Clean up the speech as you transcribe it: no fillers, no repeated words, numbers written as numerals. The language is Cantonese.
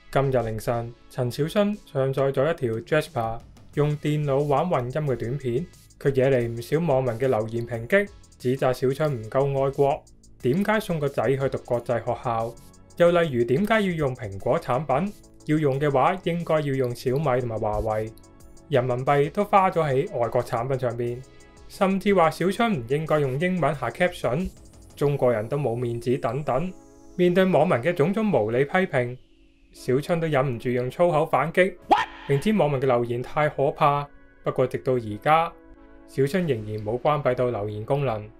今日凌晨，陳小春上載咗一條 Jasper 用電腦玩混音嘅短片，佢惹嚟唔少網民嘅留言抨擊，指責小春唔夠愛國，點解送個仔去讀國際學校？又例如點解要用蘋果產品？要用嘅話，應該要用小米同埋華為，人民幣都花咗喺外國產品上邊，甚至話小春唔應該用英文下 caption， 中國人都冇面子等等。面對網民嘅種種無理批評，小春都忍唔住用粗口反擊，明知網民嘅留言太可怕，不過直到而家，小春仍然冇關閉到留言功能。